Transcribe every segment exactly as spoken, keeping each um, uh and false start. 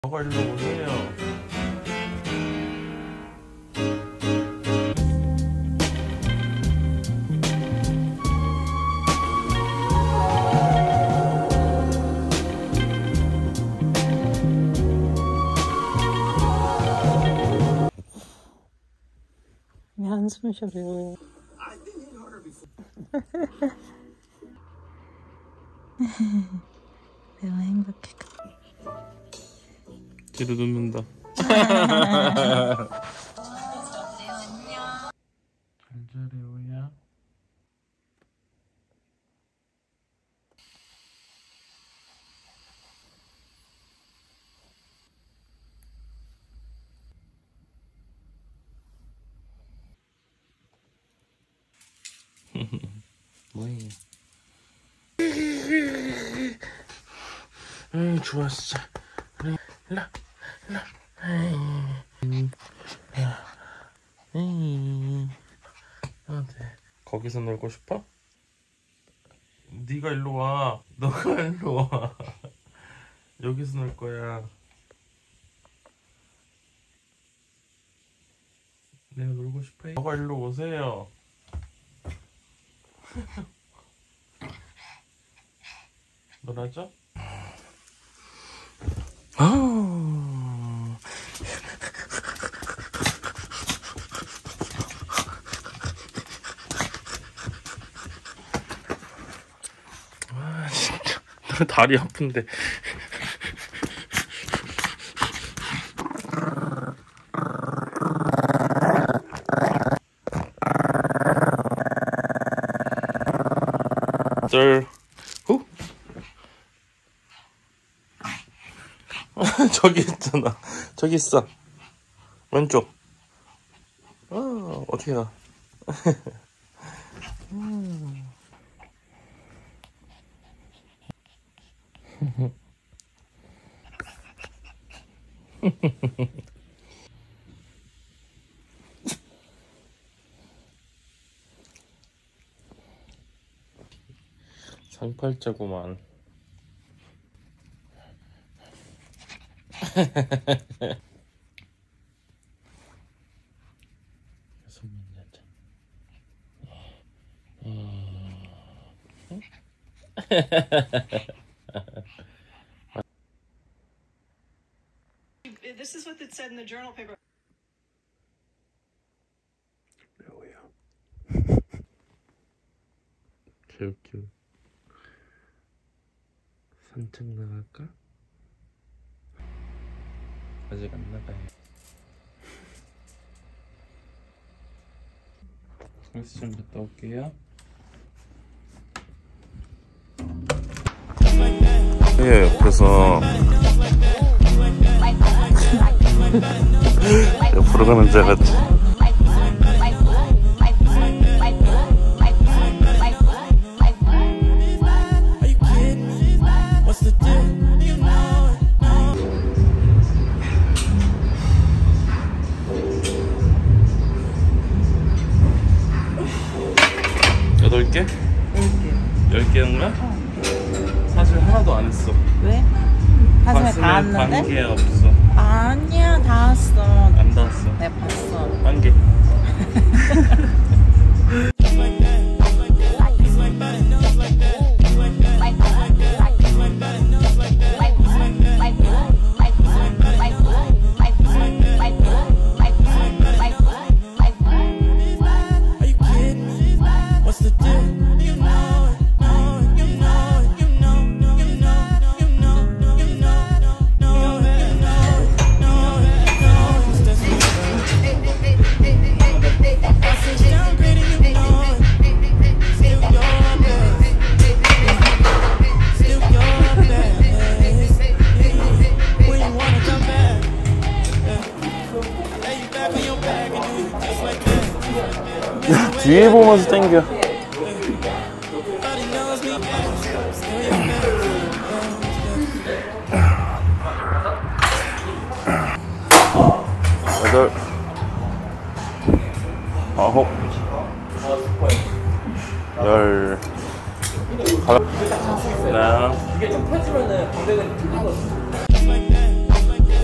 아가 일로 오세요. 왜 한숨 쉬어요? 내가 행복해. 뒤로 눕는다. 잘 자래 오야. 뭐해? 음, 좋았어. 그래, 일로, 일로. 음, 음, 아, 네. 거기서 놀고 싶어? 네가 일로 와. 너가 일로 와. 여기서 놀 거야. 내가 놀고 싶어. 너가 일로 오세요. 놀아줘? 아. 아, 진짜. 다리 아픈데. 쩔. 후? 저기 있잖아. 저기 있어. 왼쪽. 아, 어떻게 가? 음. 상팔자구만. This is what it said in the journal paper. 레오야. 개웃겨. 산책 나갈까? 아직 안 나가요. 헬스장 갔다 올게요. 예, 옆에서 옆으로 가는 자 같지. 여덟 개? 열 개인가? 어. 사실 하나도 안 했어. 왜? 사진에 다 왔는데? 한 개 없어. 아니야, 다 왔어. 안 닿았어. 내가 봤어. 한 개. 뒤에 보면서 땡겨. 여덟, 아홉, 열. 하나. 이게 좀 펴지면은 공백은 틀리거든.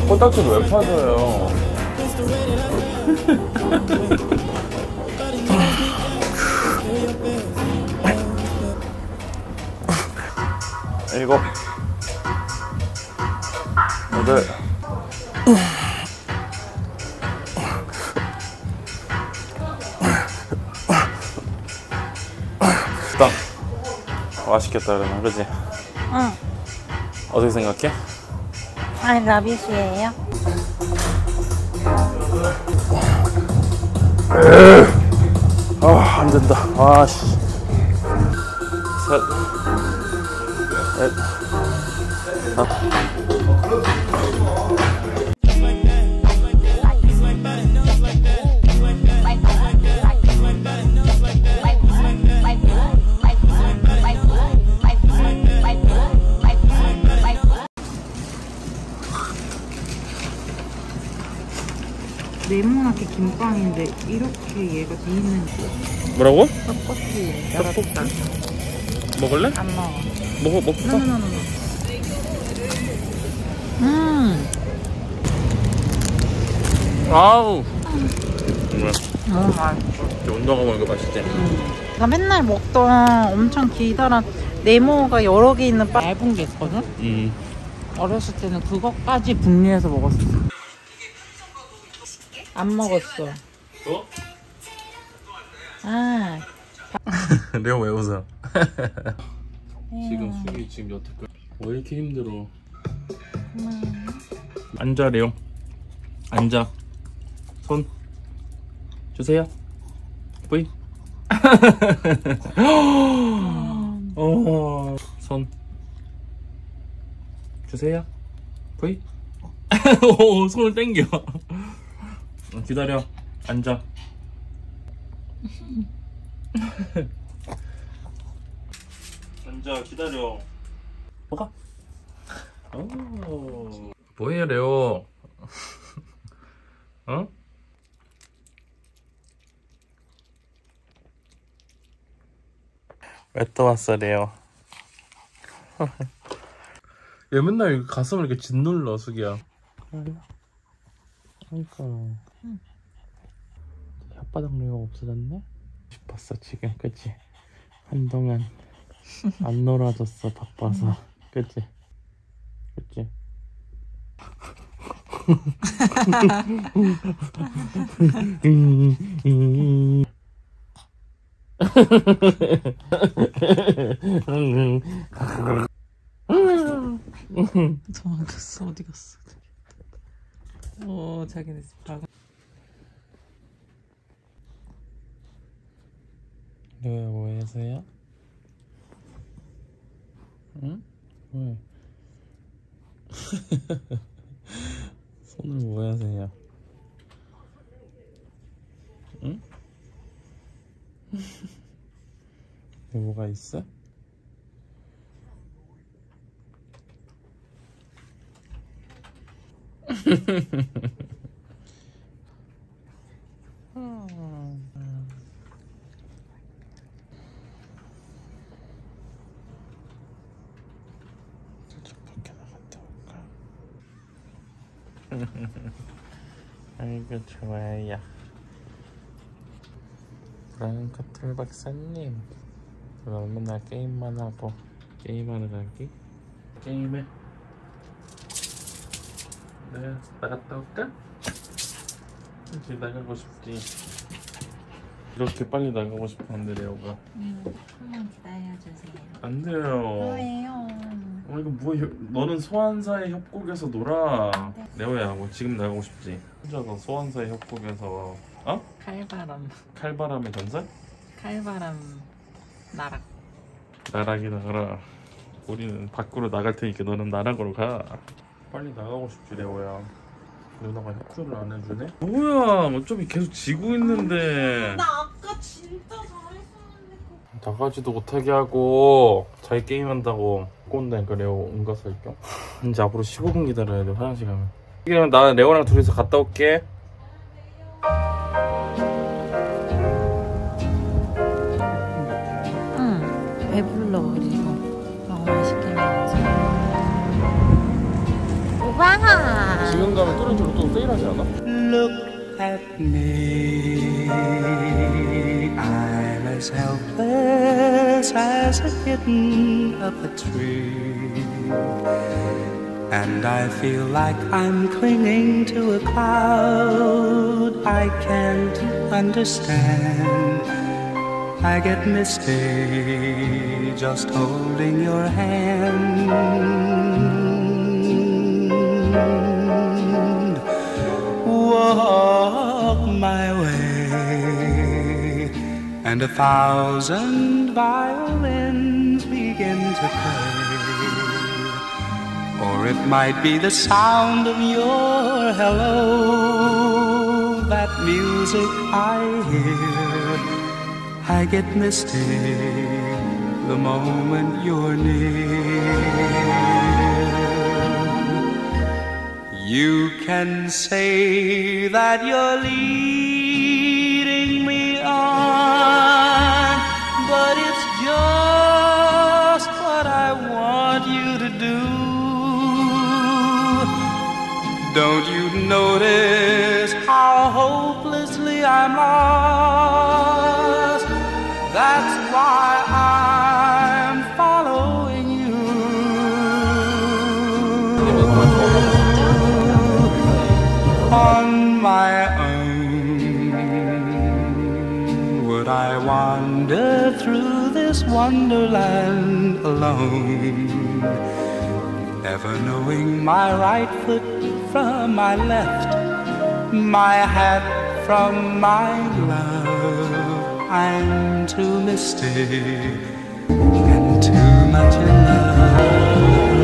코딱지도 왜 파져요? 일곱 여덟 딱 맛있겠다 그러면 그지? 응. 어떻게 생각해? 아이 라빗이에요. 아 안된다. 아씨 셋 넷 네모나게 김빵인데 이렇게 얘가 돼 있는지. 뭐라고? 떡볶이. 떡볶이? 먹을래? 안 먹어. 먹어 먹자. 노노노노. 음. 아우 정말 너무 맛있어. 운동하고 먹는 거 맛있지? 나 맨날 먹던 엄청 기다란 네모가 여러 개 있는 빵 얇은 게 있거든? 음. 어렸을 때는 그것까지 분리해서 먹었어. 안 먹었어. 또? 아. 레오 왜 웃어? 지금 음. 술이 지금 여태까지 왜 이렇게 힘들어? 음. 앉아 레오 앉아 손 주세요 뿌이 어, 손 주세요 뿌이 오, 손을 당겨 기다려 앉아 앉아 기다려 뭐가? 오. 뭐해 레오 어? 왜 또 왔어 레오 얘 맨날 가슴을 이렇게 짓눌러 수기야 그러니까 혓바닥 레오가 없어졌네? 싶었어 지금 그치? 한동안 안 놀아줬어 바빠서 그치? 그치? 도망갔어. 어디 갔어? 어, 자기네 집 가. 왜 오해세요? 응? 왜? 손을 뭐 하세요? 응? 뭐가 있어? 살짝 밖에 나갔다 올까? 아이고 좋아요. 프랑크툴 박사님 그럼 맨날 게임만 하고 게임하러 가기? 게임해. 네, 나갔다 올까? 이제 나가고 싶지. 이렇게 빨리 나가고 싶었는데 레오가 음, 한번 기다려주세요. 안 돼요. 왜요? 어 이거 뭐 너는 소환사의 협곡에서 놀아. 네. 레오야 뭐 지금 나가고 싶지? 혼자서 소환사의 협곡에서 어? 칼바람. 칼바람의 전설? 칼바람 나락. 나락이 나가라. 우리는 밖으로 나갈 테니까 너는 나락으로 가. 빨리 나가고 싶지 레오야. 누나가 협조를 안 해주네? 뭐야 어차피 계속 지고 있는데. 나 아까 진짜 잘했었는데. 나가지도 못하게 하고 자기 게임한다고 꼰다니까 레오 온갖 설정. 이제 앞으로 십오 분 기다려야 돼 화장실 가면. 그럼 나 레오랑 둘이서 갔다 올게. 응, 배불러. 그리고 너무 맛있게 먹었어. 우와. 지금 가면 또렌즈로 또 세일하지 않아? Look at me, I'm as helpless as a kitten up a tree, and I feel like I'm clinging to a cloud I can't understand. I get misty just holding your hand. Walk my way, and a thousand violins begin to play. Or it might be the sound of your hello, that music I hear. I get misty the moment you're near. You can say that you're leading me on, but it's just what I want you to do. Don't you notice how hopelessly I'm lost? That's why I'm following you. On my own, would I wander through this wonderland alone, never knowing my right foot from my left, my hat from my glove? I'm too misty and too much in love.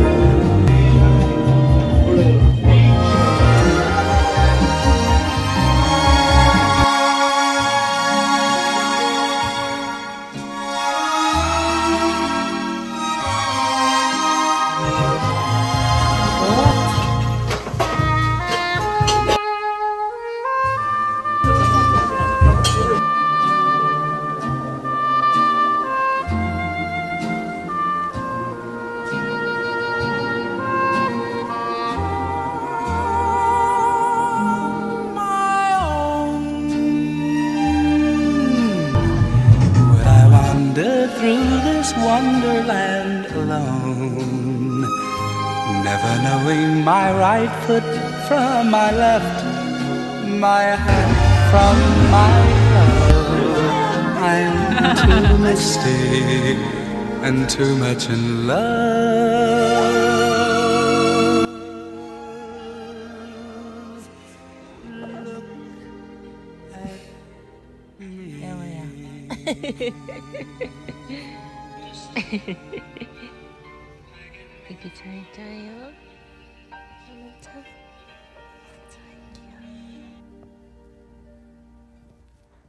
Through this wonderland alone, never knowing my right foot from my left, my hat from my glove. I'm too misty and too much in love. 이렇게 잘 짜요?